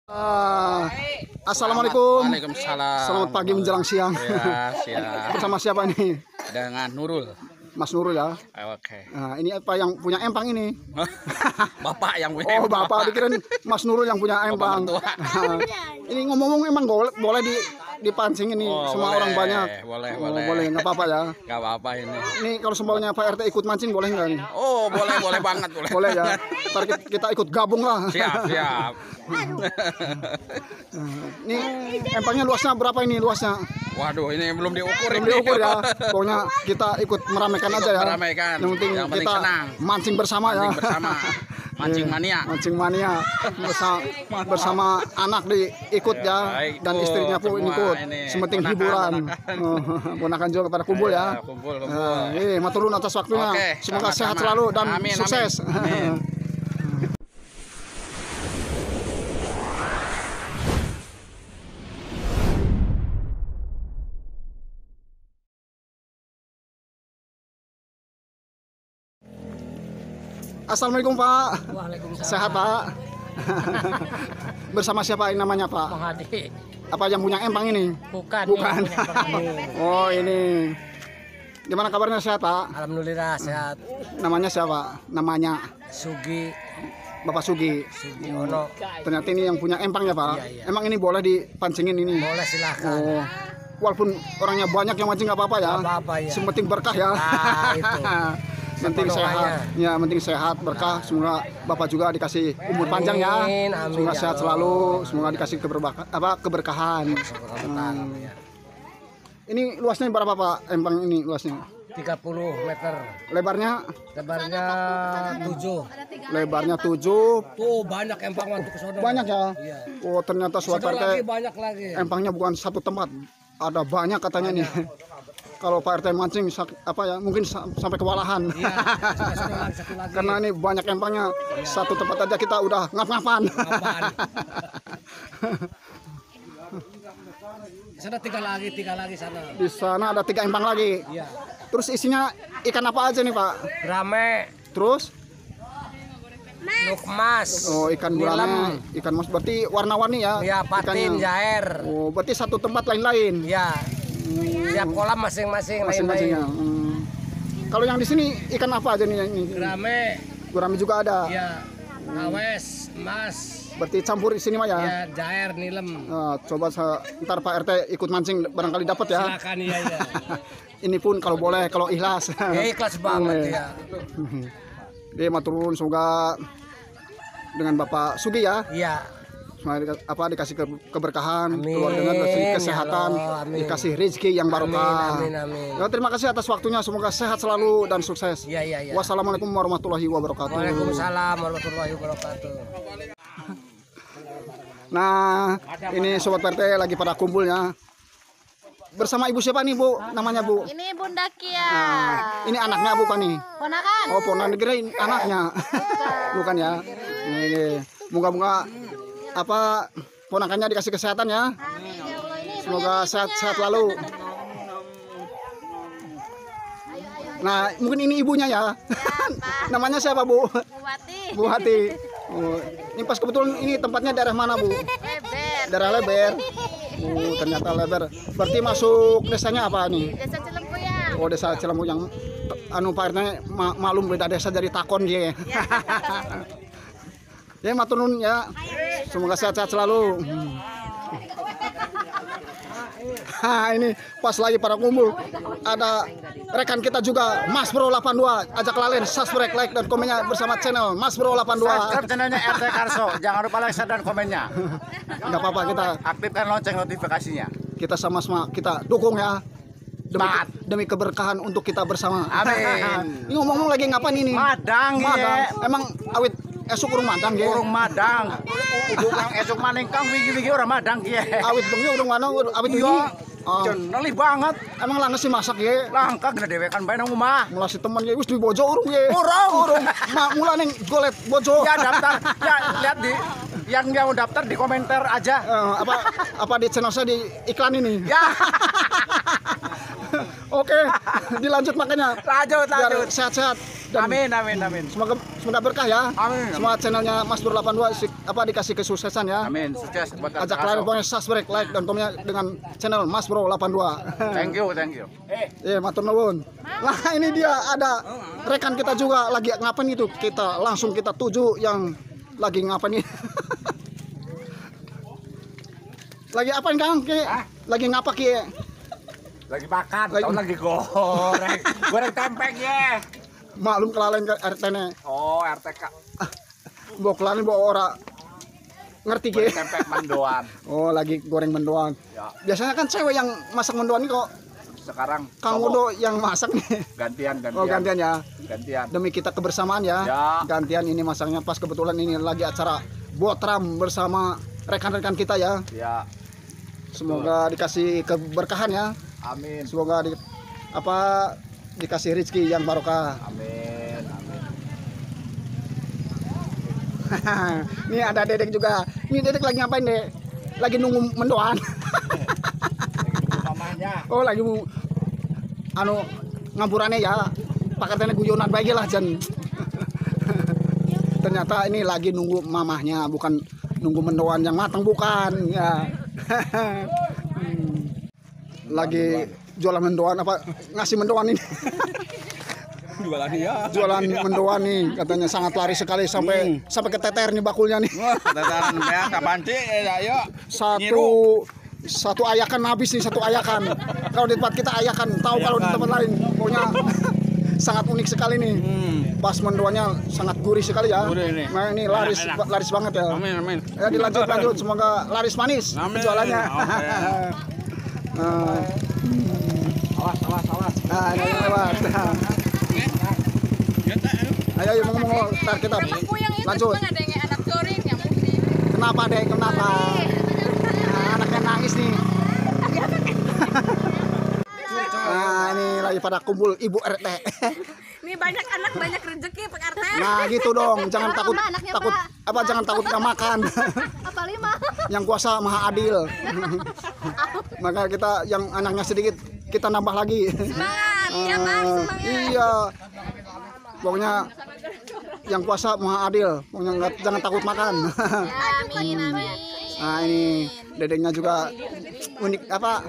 Assalamualaikum. Waalaikumsalam. Selamat pagi menjelang siang. Ya, siap. Bersama siapa ini? Dengan Nurul. Mas Nurul ya. Oke. Nah, ini apa yang punya empang ini? Bapak yang punya. Oh, Bapak dikirain Mas Nurul yang punya empang. mertua. Nah, ini ngomong-ngomong emang boleh dipancing ini semua boleh, orang banyak. boleh, Oh, boleh. boleh, nggak apa-apa ya. Nggak apa-apa ini. Ini kalau sembawanya Pak RT ikut mancing boleh nggak nih? Oh, boleh banget, boleh. Boleh ya. Ntar kita ikut gabung lah. Siap. Ini empangnya luasnya berapa ini luasnya? Waduh, ini belum diukur Belum ini. diukur ya. Pokoknya kita ikut meramaikan aja ya. Meramaikan. Yang penting Yang penting kita senang. mancing bersama ya. Mancing bersama. Mancing mania. Mancing mania bersama anak diikut ya, ikut. dan istrinya pun Semua ikut. ini. Sementing Ponakan, hiburan. ponakan. Ponakan juga pada kumpul ya. Kumpul. Matur nuwun atas waktunya. Oke, Semoga sehat sama-sama. selalu dan Amin, sukses. amin. Assalamualaikum Pak. Waalaikumsalam. Sehat Pak. Bersama siapa ini namanya Pak? Bang Hadi. Apa yang punya empang ini? Bukan. Bukan. Nih, punya Bang Hadi. Oh ini. Gimana kabarnya, sehat Pak? Alhamdulillah sehat. Namanya siapa? Namanya Sugi Bapak Sugi. Ono. Ternyata ini yang punya empang ya Pak? Iya, iya. Emang ini boleh dipancingin ini? Boleh silahkan. Oh, walaupun orangnya banyak yang mancing nggak apa-apa ya? Nggak apa-apa, ya. Yang penting berkah ya. Nah, itu. Penting sehat. Ya, penting sehat, berkah. Semoga Bapak juga dikasih umur panjang ya. Amin, Semoga ya sehat Allah. selalu. Semoga dikasih keberkahan. Ya. Ini luasnya berapa Pak? Empang ini luasnya? 30 meter. Lebarnya? Lebarnya 7. Lebarnya 7. Tuh banyak empang untuk ke sono. Banyak ya? Iya. Oh, ternyata suatu Sudah lagi RT banyak lagi. empangnya bukan satu tempat. Ada banyak katanya nih. Kalau Pak RT mancing mungkin sampai kewalahan. Iya. Satu lagi. Karena ini banyak empangnya. Satu tempat aja kita udah ngap-ngapan. Apaan? Sana tiga lagi sana. Di sana ada 3 empang lagi. Iya. Terus isinya ikan apa aja nih Pak? Rame. Terus? Lukmas. Oh, ikan gurame, ikan mas. Berarti warna-warni ya? Ya, patin, ikannya. jair. Oh, berarti satu tempat lain-lain. Ya. Tiap kolam masing-masing Masing-masing ya. lain-lain. Kalau yang di sini ikan apa aja nih? Rame. Gurame juga ada. Ya. Awes, emas. Berarti campur di sini mah ya? Ya, jair, nilem. Nah, coba ntar Pak RT ikut mancing barangkali dapat ya. Silakan ya. Ini pun kalau boleh, kalau ikhlas. Ya ikhlas banget ya. Dia matur nuwun, semoga dengan Bapak Sugi ya. Iya. Semoga dikasih keberkahan, Amin. keluarganya dikasih Ya kesehatan, Allah, amin. dikasih rezeki yang barokah. Amin. Ya, terima kasih atas waktunya, semoga sehat selalu dan sukses. Iya. Wassalamualaikum warahmatullahi wabarakatuh. Waalaikumsalam warahmatullahi wabarakatuh. Nah, ini Sobat RT lagi pada kumpulnya. Bersama ibu siapa nih Bu? Namanya Bu? Ini Bunda Kia. Nah, ini anaknya bukan nih? Ponakan. Oh, ponakan, kirain anaknya. Bukan ya. Ini moga-moga ponakannya dikasih kesehatan ya. Amin ya Allah, ini Semoga sehat-sehat lalu. Nah, mungkin ini ibunya ya. Namanya siapa Bu? Bupati. Bu Hati. Oh, ini pas kebetulan ini tempatnya daerah mana Bu? Leber. Daerah Leber. Oh, ternyata Leber. Berarti masuk desanya apa nih? Desa Cilempuyang. Oh, desa Cilempuyang. Pak RT maklum beda desa jadi takon dia. Ya, matur nuwun ya. Semoga sehat-sehat selalu. Ini pas lagi pada kumpul ada rekan kita juga Mas Bro 82. Ajak kalian subscribe, like dan komennya bersama channel Mas Bro 82. Subscribe channelnya RT Karso. Jangan lupa like, share, dan komennya. Enggak apa-apa, kita Aktifkan lonceng notifikasinya. sama-sama kita dukung ya. Demi keberkahan untuk kita bersama. Amin. Ini ngomong lagi ngapain ini? Madang, Emang awit esuk urung madang ya? Urung madang. Bukan esok maningkang wigi-wigi orang madang ya. Awit bengi urung mana awit Iya. bengi. Nelih banget. Emang langka sih masak ya? Langka gede dewekan bae nang omah. Mulai si teman ya wis di bojo urung ya. Urung. Mula neng golet bojo. Ya daftar. Ya lihat di yang mau daftar di komentar aja. Apa di channel saya di iklan ini? Ya. Oke, dilanjut makanya. Lanjut. Biar sehat-sehat. dan Amin. semoga berkah ya. Amin. Semua channelnya Mas Bro 82 dikasih kesuksesan ya. Amin, sukses buat Ajak kalian pokoknya subscribe, like dan komennya dengan channel Mas Bro 82. Thank you. Iya, matur nuwun. Nah, ini dia ada rekan kita juga lagi ngapain itu. Kita langsung kita tuju yang lagi ngapain nih. Lagi apain Kang? Ki? Lagi ngapa Ki? Lagi makan, lagi goreng tempe ya. Maklum kelalen ke RT ne. Oh, RTK. Bawa kelalen bawa ora ngerti Ki. Tempe mendoan. Oh, lagi goreng mendoan. Ya, Biasanya kan cewek yang masak mendoan ini kok. sekarang Kang Wodo yang masak nih. gantian. Oh, gantian ya. Gantian. Demi kita kebersamaan ya. Ya. Gantian ini masaknya pas kebetulan ini lagi acara botram bersama rekan-rekan kita ya. Ya, Semoga dikasih keberkahan ya. amin. Semoga dikasih rezeki yang barokah. Amin. Nih ada Dedek juga. Ini Dedek lagi ngapain, Dek? Lagi nunggu mendoan. Mamanya. Oh, lagi mau ngampurannya ya. Pakatnya guyonan baik lah Jan. Ternyata ini lagi nunggu mamahnya, bukan nunggu mendoan yang matang, bukan ya. Lagi jualan mendoan apa ngasih mendoan ini. Jualan ya. Jualan mendoan nih katanya sangat laris sekali sampai keteter nih bakulnya nih. Tataran ya, kapan sih? Ayo. Satu ayakan habis nih, satu ayakan. Kalau di tempat kita ayakan, tahu kalau di tempat lain pokoknya sangat unik sekali nih. Pas mendoannya sangat gurih sekali ya. Nah, ini laris banget ya. Amin. Ya dilanjut semoga laris manis penjualannya. Awas. Nah, ini lewat. Ayo ngomong ntar kita lanjut. anak coring yang muslim. Kenapa Dek? Kenapa? Nah, anaknya nangis nih. Nah, ini lagi pada kumpul Ibu RT. Ini banyak anak banyak rezeki Pak RT. Nah, gitu dong. Jangan takut anaknya, jangan takut nggak makan. Apa 5? Yang kuasa maha adil. Maka kita yang anaknya sedikit kita nambah lagi. Semangat, ya Bang, semangat. Iya. Pokoknya yang kuasa maha adil. Pokoknya jangan takut makan. Amin. Nah, ini Dedeknya juga unik apa?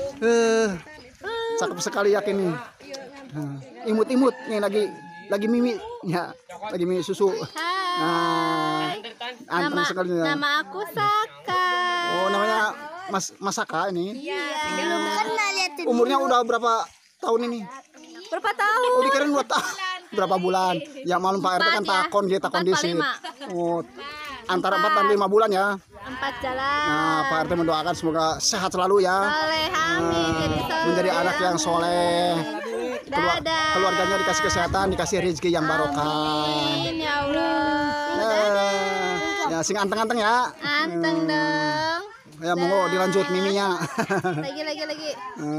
Cakep sekali yakin nih. Imut-imut nih lagi mimi ya, lagi mimi susu. Nah, anteng sekali ya. Nama aku Saka. Oh, namanya Mas Saka ini. Iya. Belum kenal ya tuh. Umurnya udah berapa tahun ini? Berapa tahun? Oh, dikirain 2 tahun. Berapa bulan? Ya malum Pak RT kan takon kita kondisi. Oh, antara 4 dan 5 bulan ya. 4 jalan. Nah, Pak RT mendoakan semoga sehat selalu ya. Soleh, amin. Jadi soleh. Menjadi anak yang soleh. Dadah. Keluarganya dikasih kesehatan, dikasih rezeki yang barokah. Amin ya Allah. Ya, sing anteng-anteng ya. Anteng dong. Ya, monggo dilanjut miminya. Lagi.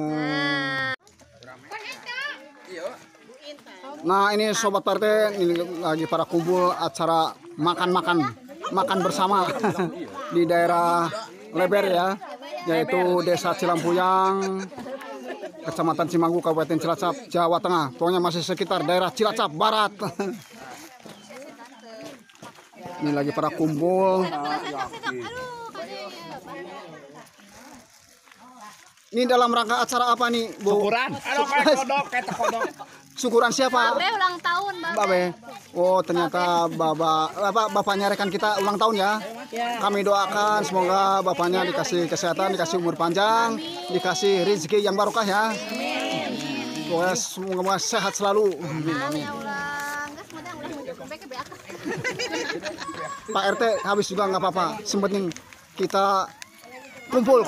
Nah, ini sobat Pak RT, ini lagi pada kumpul acara makan bersama di daerah Leber ya, yaitu Desa Cilampuyang, Kecamatan Cimanggu, Kabupaten Cilacap, Jawa Tengah. Pokoknya masih sekitar daerah Cilacap Barat. Ini lagi pada kumpul. Ini dalam rangka acara apa nih, Bu? Syukuran. Kayak kodok. Syukuran siapa? Babe ulang tahun, Babe. Oh, ternyata bapaknya rekan kita ulang tahun ya. Kami doakan semoga bapaknya dikasih kesehatan, dikasih umur panjang, dikasih rezeki yang barokah ya. Pokoknya semoga sehat selalu. Amin ya Allah. Pak RT habis juga nggak apa-apa. Sempetin kita kumpul.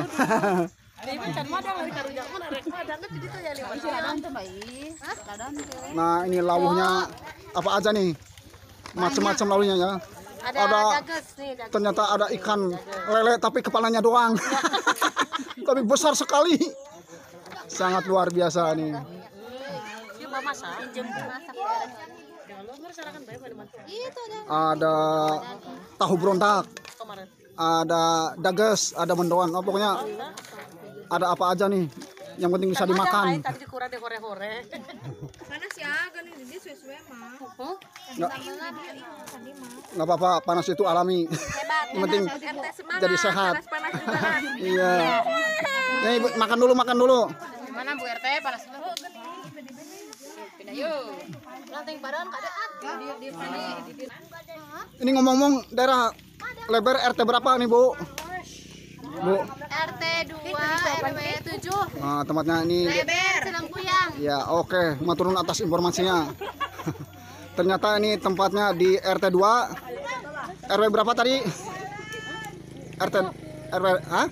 Nah, ini lawuhnya apa aja nih? Macam-macam lawuhnya ya. Ada ternyata ada ikan lele tapi kepalanya doang. Tapi besar sekali. Sangat luar biasa nih. Ada tahu berontak. Ada dages, ada mendoan. Oh, pokoknya ada apa aja nih Yang penting bisa dimakan. Tapi kurang deh hore-hore. Panas ya, kan ini sesuai mah. Nggak apa-apa, panas itu alami. Hebat. Yang penting RT semangat. jadi sehat. Panas juga. Iya. Ya, Ibu, makan dulu. Mana Bu RT panas dulu. Pindah yuk. Lanting badan keadaan. Di sini. Ini ngomong-ngomong daerah Leber RT berapa nih Bu? Bu. RT 2 RW 7. Nah, tempatnya ini. Leber. Cilampuyang. Ya, oke. Maturun atas informasinya. Ternyata ini tempatnya di RT 2. RW berapa tadi? RW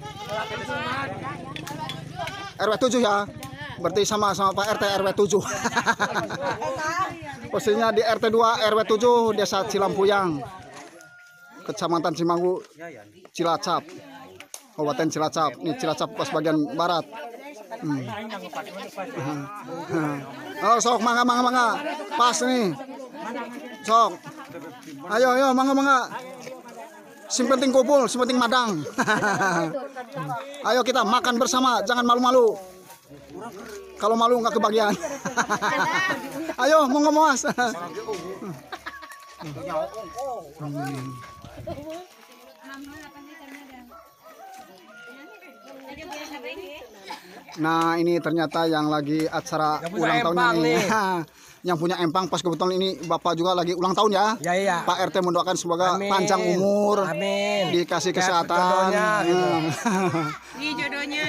RW 7 ya. Berarti sama Pak RT RW 7. Posisinya di RT 2 RW 7 Desa Cilampuyang. Kecamatan Cimanggu, Cilacap. Kabupaten Cilacap. Ini Cilacap pas bagian barat. Oh, sok mangga. Pas nih. Sok. Ayo mangga. Sim penting kumpul, sim penting madang. Ayo kita makan bersama, jangan malu-malu. Kalau malu nggak kebagian. Ayo mau Mas. Nah, ini ternyata yang lagi acara ulang tahunnya nih. Yang punya empang pas kebetulan ini Bapak juga lagi ulang tahun ya. Ya. Pak RT mendoakan semoga panjang umur. Amin. Dikasih kesehatan. Gitu. Di jodohnya.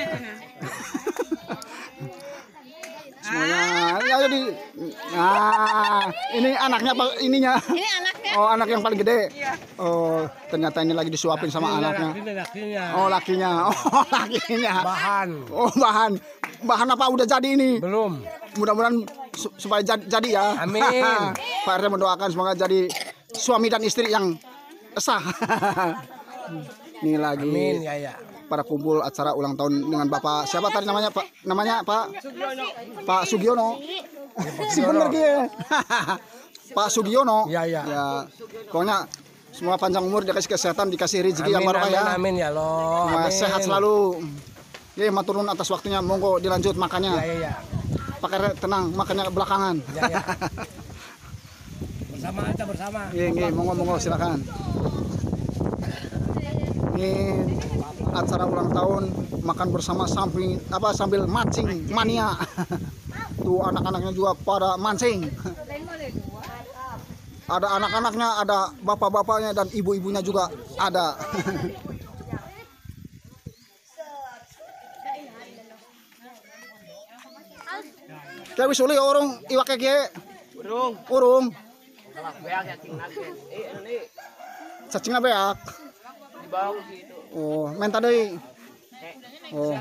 Semuanya ya jadi. Nah, ini anaknya Pak ininya. Ini anaknya. Oh, anak yang paling gede. Oh, ternyata ini lagi disuapin sama anaknya. Lakinya. Oh, lakinya. Oh, lakinya. Bahan. Oh, bahan apa udah jadi ini? Belum. Mudah-mudahan supaya jadi ya. Amin. Pak RT mendoakan semoga jadi suami dan istri yang sah. Ini lagi. Amin ya. Pada kumpul acara ulang tahun dengan Bapak siapa tadi namanya Pak? Namanya Pak Sugiono. Si bener dia. Pak Sugiono. Ya. Pokoknya semua panjang umur, dikasih kesehatan, dikasih rezeki yang barokah ya. Amin ya Allah. Semoga sehat selalu. Ya, maturun atas waktunya, monggo dilanjut makannya. Ya. Pakai tenang, makannya belakangan. Ya. Bersama. Iya, monggo silakan. Ini acara ulang tahun makan bersama sambil mancing mania. Tuh anak-anaknya juga pada mancing. Ada anak-anaknya, ada bapak-bapaknya dan ibu-ibunya juga ada. Kayak wis uli orang iwak kayak urung. Cacingnya beak. Oh, main tadi. Oh.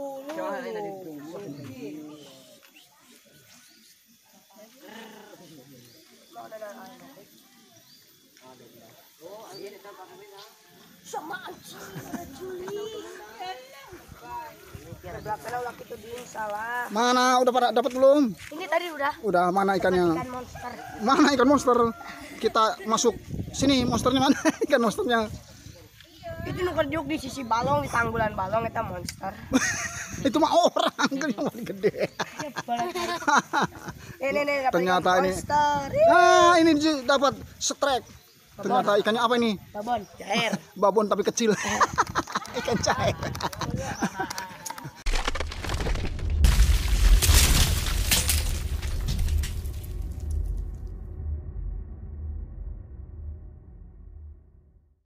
Mana udah pada dapat belum? Ini tadi udah. Udah, mana ikannya? Ikan monster. Mana ikan monster? Kita masuk sini, monsternya mana? Ikan monsternya. Itu nu kerjuk di sisi balong, di tanggulan balong itu monster. Itu mah orang kan yang paling gede. Ini dapat Ternyata ikan ini. monster. Ah, ini dapat strike. Ternyata ikannya apa ini? Babon, cair. Babon tapi kecil. Ikan cair.